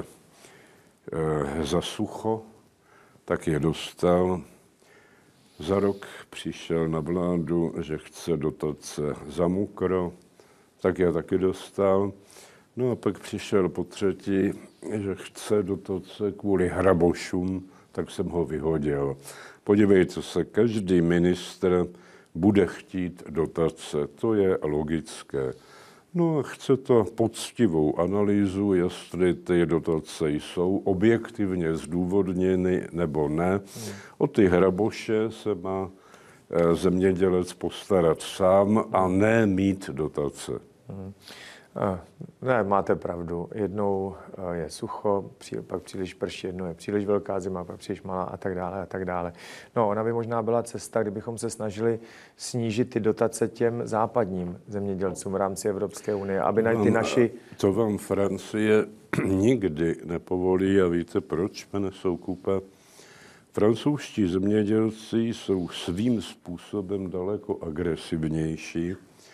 eh, za sucho, tak je dostal. Za rok přišel na vládu, že chce dotace za mokro, tak je taky dostal. No a pak přišel po třetí, že chce dotace kvůli hrabošům, tak jsem ho vyhodil. Podívejte se, každý ministr bude chtít dotace, to je logické. No a chce to poctivou analýzu, jestli ty dotace jsou objektivně zdůvodněny nebo ne. O ty hraboše se má zemědělec postarat sám a ne mít dotace. Hmm. Ne, máte pravdu. Jednou je sucho, pak příliš prší, jednou je příliš velká zima, pak příliš malá a tak dále a tak dále. No, ona by možná byla cesta, kdybychom se snažili snížit ty dotace těm západním zemědělcům v rámci Evropské unie, aby na ty naši... To vám Francie nikdy nepovolí a víte proč, pane Soukupe? Francouzští zemědělci jsou svým způsobem daleko agresivnější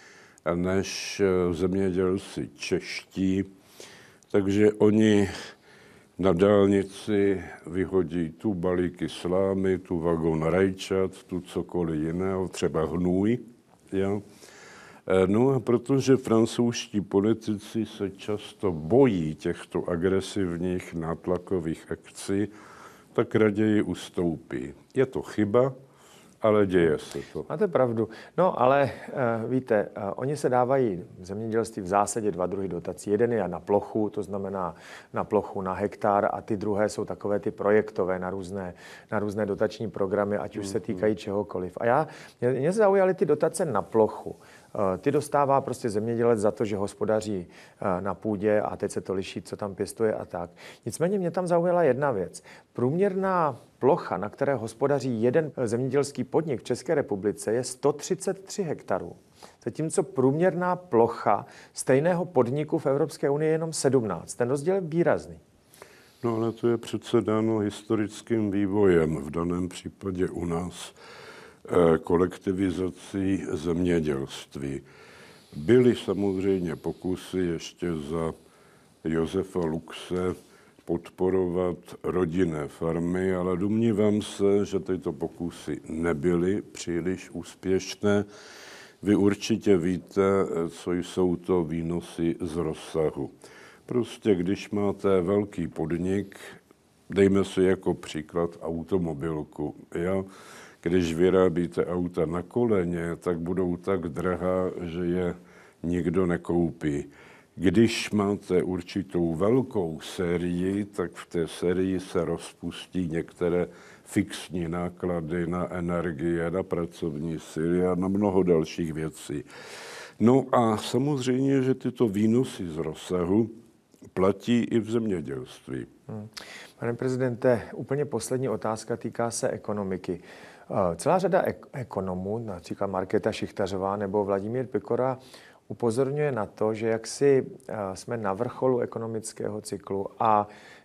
než zemědělci čeští, takže oni na dálnici vyhodí tu balíky slámy, tu vagon rajčat, tu cokoliv jiného, třeba hnůj. Ja? No a protože francouzští politici se často bojí těchto agresivních nátlakových akcí, tak raději ustoupí. Je to chyba, ale děje se to. Máte pravdu. No, ale uh, víte, uh, oni se dávají v zemědělství v zásadě dva druhy dotací. Jeden je na plochu, to znamená na plochu na hektar, a ty druhé jsou takové ty projektové na různé, na různé dotační programy, ať už mm-hmm. se týkají čehokoliv. A já, mě, mě zaujaly ty dotace na plochu. Ty dostává prostě zemědělec za to, že hospodaří na půdě a teď se to liší, co tam pěstuje a tak. Nicméně mě tam zaujala jedna věc. Průměrná plocha, na které hospodaří jeden zemědělský podnik v České republice, je sto třicet tři hektarů. Zatímco průměrná plocha stejného podniku v Evropské unii je jenom sedmnáct. Ten rozdíl je výrazný. No ale to je přece dáno historickým vývojem, v daném případě u nás kolektivizací zemědělství. Byly samozřejmě pokusy ještě za Josefa Luxe podporovat rodinné farmy, ale domnívám se, že tyto pokusy nebyly příliš úspěšné. Vy určitě víte, co jsou to výnosy z rozsahu. Prostě když máte velký podnik, dejme si jako příklad automobilku, jo? Když vyrábíte auta na koleně, tak budou tak drahá, že je nikdo nekoupí. Když máte určitou velkou sérii, tak v té sérii se rozpustí některé fixní náklady na energie, na pracovní síly a na mnoho dalších věcí. No a samozřejmě, že tyto výnosy z rozsahu platí i v zemědělství. Hmm. Pane prezidente, úplně poslední otázka týká se ekonomiky. Celá řada ek- ekonomů, například Markéta Šichtařová nebo Vladimír Pikora, upozorňuje na to, že jaksi jsme na vrcholu ekonomického cyklu a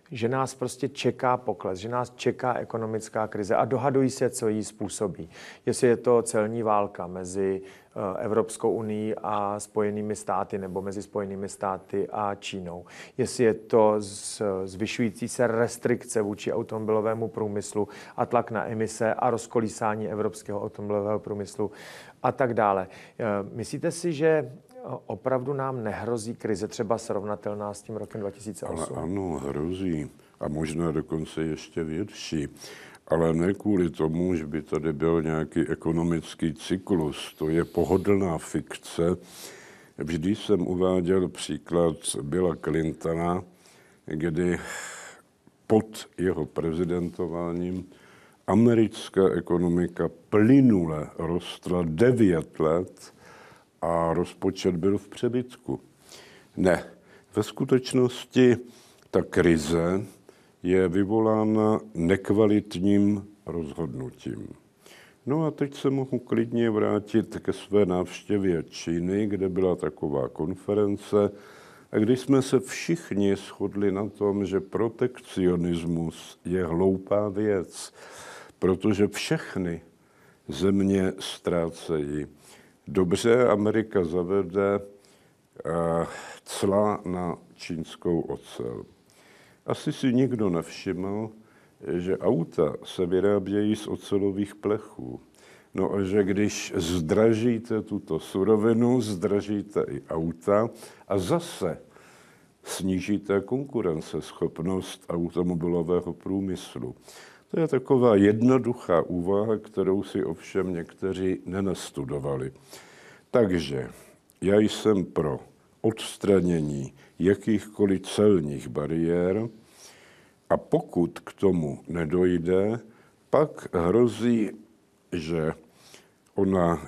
že nás prostě čeká pokles, že nás čeká ekonomická krize a dohadují se, co jí způsobí. Jestli je to celní válka mezi Evropskou unii a Spojenými státy nebo mezi Spojenými státy a Čínou. Jestli je to zvyšující se restrikce vůči automobilovému průmyslu a tlak na emise a rozkolísání evropského automobilového průmyslu a tak dále. Myslíte si, že opravdu nám nehrozí krize třeba srovnatelná s tím rokem dva tisíce osm? Ale ano, hrozí. A možná dokonce ještě větší. Ale ne kvůli tomu, že by tady byl nějaký ekonomický cyklus. To je pohodlná fikce. Vždy jsem uváděl příklad Billa Clintona, kdy pod jeho prezidentováním americká ekonomika plynule rostla devět let a rozpočet byl v přebytku. Ne, ve skutečnosti ta krize je vyvolána nekvalitním rozhodnutím. No a teď se mohu klidně vrátit ke své návštěvě Číny, kde byla taková konference, a když jsme se všichni shodli na tom, že protekcionismus je hloupá věc, protože všechny země ztrácejí. Dobře, Amerika zavede cla na čínskou ocel. Asi si nikdo nevšiml, že auta se vyrábějí z ocelových plechů. No a že když zdražíte tuto surovinu, zdražíte i auta a zase snížíte konkurenceschopnost automobilového průmyslu. To je taková jednoduchá úvaha, kterou si ovšem někteří nenastudovali. Takže já jsem pro odstranění jakýchkoliv celních bariér a pokud k tomu nedojde, pak hrozí, že ona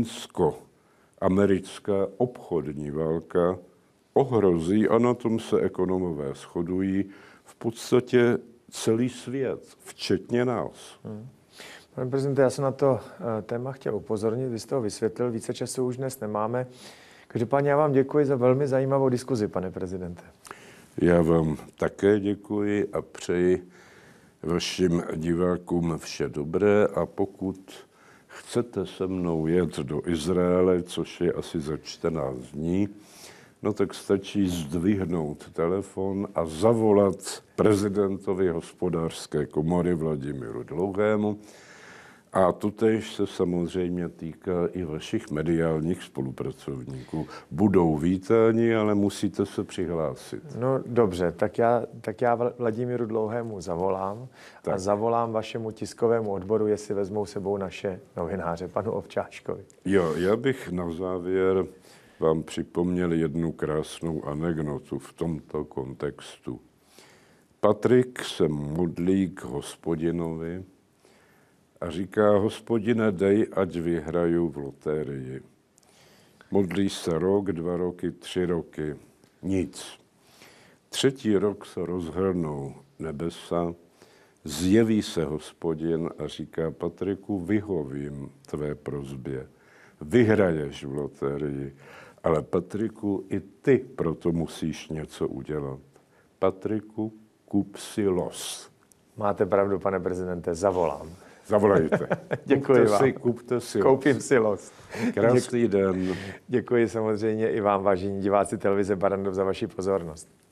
čínsko-americká obchodní válka ohrozí, a na tom se ekonomové shodují, v podstatě celý svět, včetně nás. Hmm. Pane prezidente, já jsem na to téma chtěl upozornit, vy jste ho vysvětlil, více času už dnes nemáme. Každopádně já vám děkuji za velmi zajímavou diskuzi, pane prezidente. Já vám také děkuji a přeji vašim divákům vše dobré a pokud chcete se mnou jet do Izraele, což je asi za čtrnáct dní, no tak stačí zdvihnout telefon a zavolat prezidentovi hospodářské komory Vladimíru Dlouhému. A totéž se samozřejmě týká i vašich mediálních spolupracovníků. Budou vítáni, ale musíte se přihlásit. No dobře, tak já, tak já Vladimíru Dlouhému zavolám tak. a zavolám vašemu tiskovému odboru, jestli vezmou sebou naše novináře, panu Ovčáčkovi. Jo, já bych na závěr vám připomněl jednu krásnou anekdotu v tomto kontextu. Patrik se modlí k Hospodinovi a říká: Hospodine, dej, ať vyhraju v lotérii. Modlí se rok, dva roky, tři roky. Nic. Třetí rok se rozhrnou nebesa, zjeví se Hospodin a říká: Patriku, vyhovím tvé prosbě. Vyhraješ v lotérii, ale Patriku, i ty proto musíš něco udělat. Patriku, kup si los. Máte pravdu, pane prezidente, zavolám. Zavolejte. Děkuji kupte vám. Si, kupte si Koupím los. si los. Krásný den. Děkuji samozřejmě i vám, vážení diváci televize Barrandov, za vaši pozornost.